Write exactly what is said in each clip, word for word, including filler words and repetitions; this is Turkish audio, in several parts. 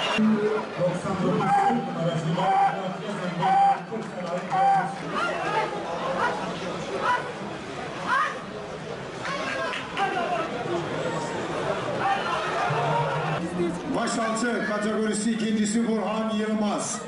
Başaltı kategorisi ikincisi Burhan Yılmaz.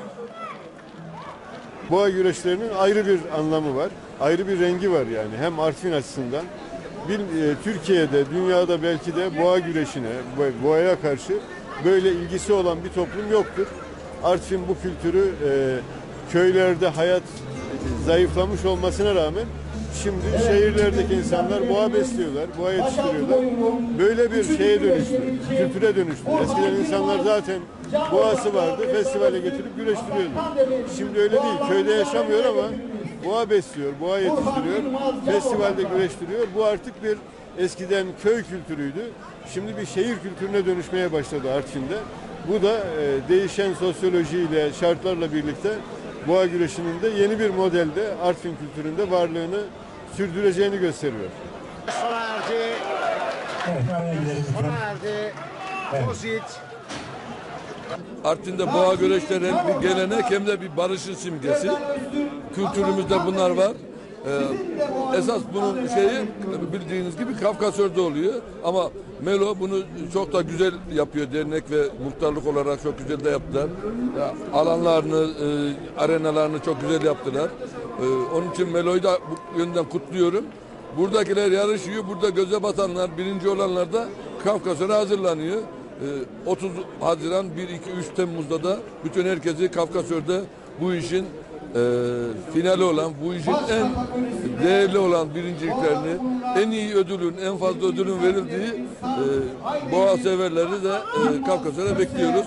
Boğa güreşlerinin ayrı bir anlamı var. Ayrı bir rengi var yani. Hem Artvin açısından. Bir, e, Türkiye'de, dünyada belki de boğa güreşine, boğaya karşı böyle ilgisi olan bir toplum yoktur. Artvin bu kültürü e, köylerde hayat zayıflamış olmasına rağmen şimdi şehirlerdeki insanlar boğa besliyorlar, boğa yetiştiriyorlar. Böyle bir şeye dönüştü, kültüre dönüştü. Eskiden insanlar zaten boğası vardı, festivale getirip güreştiriyordu. Şimdi öyle değil, köyde yaşamıyor ama boğa besliyor, boğa yetiştiriyor, festivalde güreştiriyor. Bu artık bir eskiden köy kültürüydü. Şimdi bir şehir kültürüne dönüşmeye başladı Artvin'de. Bu da e, değişen sosyolojiyle, şartlarla birlikte boğa güreşinin de yeni bir modelde Artvin kültüründe varlığını sürdüreceğini gösteriyor. Sona erdi. Sona erdi. Kozit. Artvin'de boğa güreşleri hem bir gelenek hem de bir barışın simgesi. Kültürümüzde bunlar var. Ee, esas bunun şeyi bildiğiniz gibi Kafkasör'de oluyor ama Melo bunu çok da güzel yapıyor, dernek ve muhtarlık olarak çok güzel de yaptılar. Ya, alanlarını, e, arenalarını çok güzel yaptılar. E, onun için Melo'yu da bu yönden kutluyorum. Buradakiler yarışıyor, burada göze batanlar, birinci olanlar da Kafkasör'e hazırlanıyor. E, otuz Haziran, bir iki üç Temmuz'da da bütün herkesi Kafkasör'de bu işin E, finali olan, bu işin en değerli olan birinciliklerini, en iyi ödülün, en fazla ödülün verildiği e, boğa severleri de e, Kafkasör'e bekliyoruz.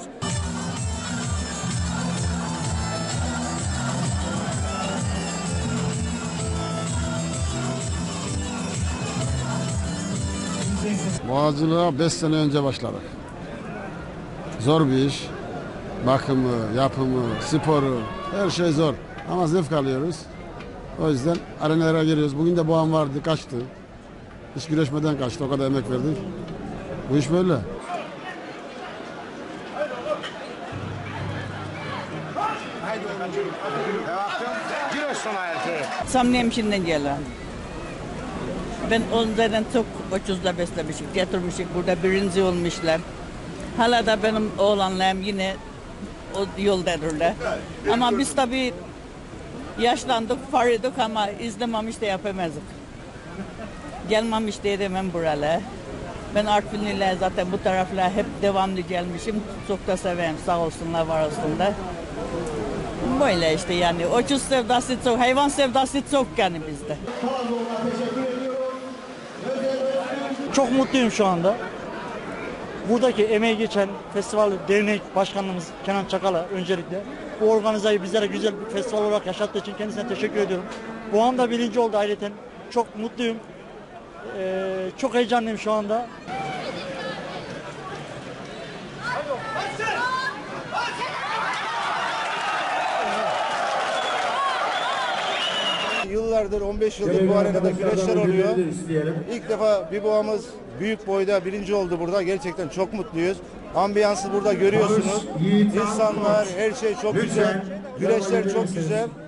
Boğacılığa beş sene önce başladık. Zor bir iş. Bakımı, yapımı, sporu, her şey zor. Ama zevk alıyoruz. O yüzden arenalara giriyoruz. Bugün de boğam vardı, kaçtı. Hiç güreşmeden kaçtı, o kadar emek verdik. Bu iş böyle. Samniyemşin'den gelen. Ben onlardan çok ucuzla beslemişim, getirmişim. Burada birinci olmuşlar. Hala da benim oğlanlarım yine o yoldadırlar. Ama biz tabii yaşlandık, farıdık ama izlememiş de yapamazdık. Gelmemiş de edemem buralara. Ben Artvinliler zaten bu taraflara hep devamlı gelmişim. Çok da severim, sağ olsunlar, var olsunlar. Böyle işte yani, ucuz sevdası çok, hayvan sevdası çok yani bizde. Çok mutluyum şu anda. Buradaki emeği geçen festival dernek başkanımız Kenan Çakal'a öncelikle bu organizayı bizlere güzel bir festival olarak yaşattığı için kendisine teşekkür ediyorum. Bu anda birinci oldu ayrıca. Çok mutluyum. Ee, çok heyecanlıyım şu anda. Yıllardır, on beş yıldır bu arenada güreşler oluyor. İlk defa bir boğamız büyük boyda birinci oldu burada. Gerçekten çok mutluyuz. Ambiyansı burada görüyorsunuz. İnsanlar, her şey çok güzel. Güreşler çok güzel.